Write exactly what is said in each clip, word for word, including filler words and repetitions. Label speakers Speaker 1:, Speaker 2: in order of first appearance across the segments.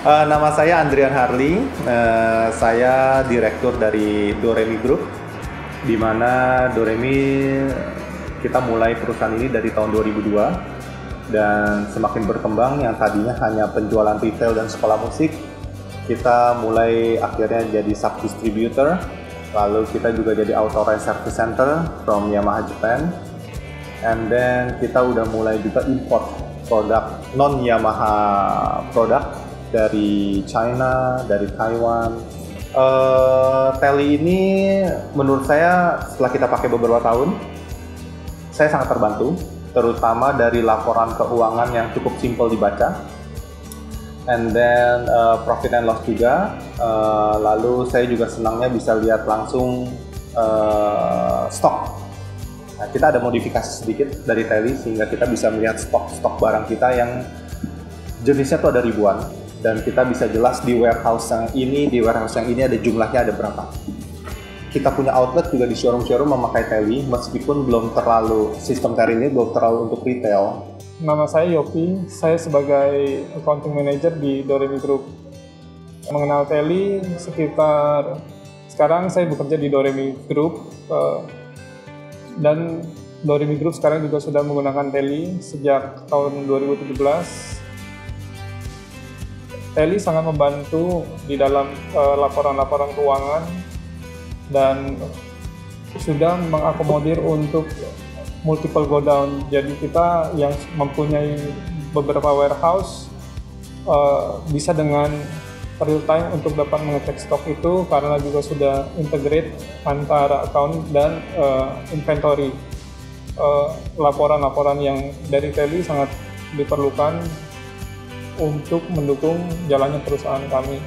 Speaker 1: Uh, nama saya Andrian Harli, uh, saya direktur dari Doremi Group, di mana Doremi kita mulai perusahaan ini dari tahun dua ribu dua dan semakin berkembang. Yang tadinya hanya penjualan retail dan sekolah musik, kita mulai akhirnya jadi sub distributor, lalu kita juga jadi authorized service center from Yamaha Japan, and then kita udah mulai juga import produk non Yamaha produk dari China, dari Taiwan. Uh, Teli ini menurut saya setelah kita pakai beberapa tahun, saya sangat terbantu, terutama dari laporan keuangan yang cukup simpel dibaca, and then uh, profit and loss juga. Uh, lalu saya juga senangnya bisa lihat langsung uh, stok. Nah, kita ada modifikasi sedikit dari Teli sehingga kita bisa melihat stok-stok barang kita yang jenisnya tuh ada ribuan, dan kita bisa jelas di warehouse yang ini, di warehouse yang ini ada jumlahnya ada berapa. Kita punya outlet juga di showroom-showroom memakai Teli, meskipun belum terlalu, sistem Teli ini belum terlalu untuk retail.
Speaker 2: Nama saya Yopi, saya sebagai accounting manager di Doremi Group. Mengenal Teli sekitar, sekarang saya bekerja di Doremi Group, dan Doremi Group sekarang juga sudah menggunakan Teli sejak tahun dua ribu tujuh belas. Teli sangat membantu di dalam uh, laporan-laporan keuangan dan sudah mengakomodir untuk multiple go down. Jadi kita yang mempunyai beberapa warehouse uh, bisa dengan real time untuk dapat mengecek stok itu, karena juga sudah integrate antara account dan uh, inventory. Uh, laporan-laporan yang dari Teli sangat diperlukan untuk mendukung jalannya perusahaan kami.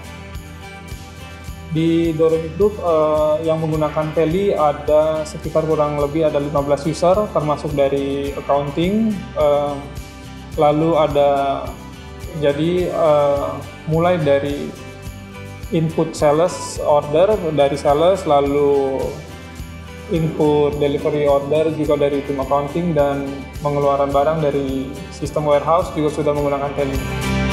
Speaker 2: Di Doremi Group uh, yang menggunakan Teli ada sekitar kurang lebih ada lima belas user, termasuk dari accounting. Uh, lalu ada jadi uh, mulai dari input sales order dari sales, lalu input delivery order juga dari tim accounting, dan pengeluaran barang dari sistem warehouse juga sudah menggunakan Teli.